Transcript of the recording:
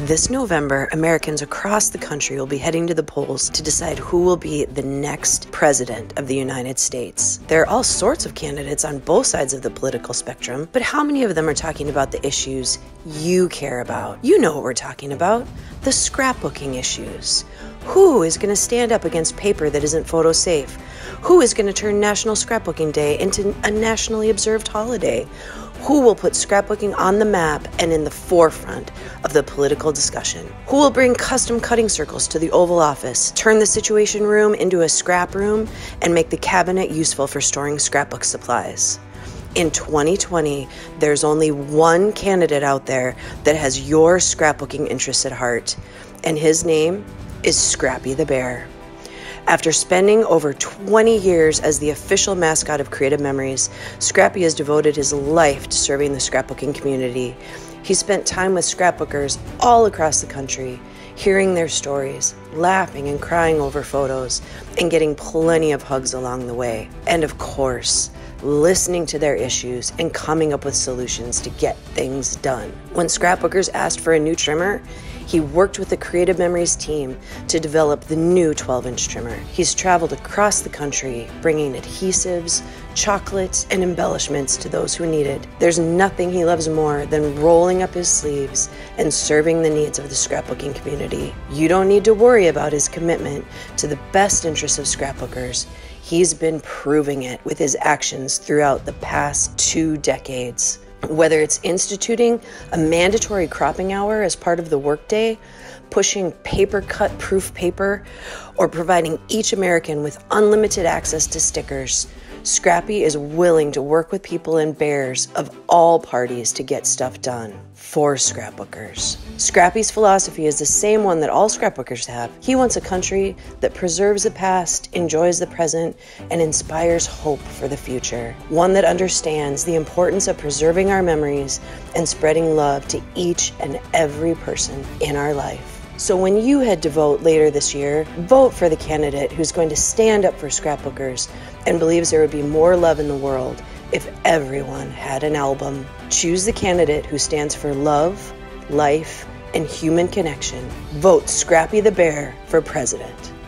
This November, Americans across the country will be heading to the polls to decide who will be the next president of the United States. There are all sorts of candidates on both sides of the political spectrum, but how many of them are talking about the issues you care about? You know what we're talking about, the scrapbooking issues. Who is going to stand up against paper that isn't photo safe? Who is going to turn National Scrapbooking Day into a nationally observed holiday? Who will put scrapbooking on the map and in the forefront of the political discussion? Who will bring custom cutting circles to the Oval Office, turn the Situation Room into a scrap room, and make the cabinet useful for storing scrapbook supplies? In 2020, there's only one candidate out there that has your scrapbooking interests at heart, and his name is Scrappie the Bear. After spending over 20 years as the official mascot of Creative Memories, Scrappie has devoted his life to serving the scrapbooking community. He spent time with scrapbookers all across the country, hearing their stories, laughing and crying over photos, and getting plenty of hugs along the way. And of course, listening to their issues and coming up with solutions to get things done. When scrapbookers asked for a new trimmer, he worked with the Creative Memories team to develop the new 12-inch trimmer. He's traveled across the country, bringing adhesives, chocolates, and embellishments to those who need it. There's nothing he loves more than rolling up his sleeves and serving the needs of the scrapbooking community. You don't need to worry about his commitment to the best interests of scrapbookers. He's been proving it with his actions throughout the past 2 decades. Whether it's instituting a mandatory cropping hour as part of the workday, pushing paper-cut proof paper, or providing each American with unlimited access to stickers, Scrappie is willing to work with people and bears of all parties to get stuff done for scrapbookers. Scrappie's philosophy is the same one that all scrapbookers have. He wants a country that preserves the past, enjoys the present, and inspires hope for the future. One that understands the importance of preserving our memories and spreading love to each and every person in our life. So when you head to vote later this year, vote for the candidate who's going to stand up for scrapbookers and believes there would be more love in the world if everyone had an album. Choose the candidate who stands for love, life, and human connection. Vote Scrappie the Bear for president.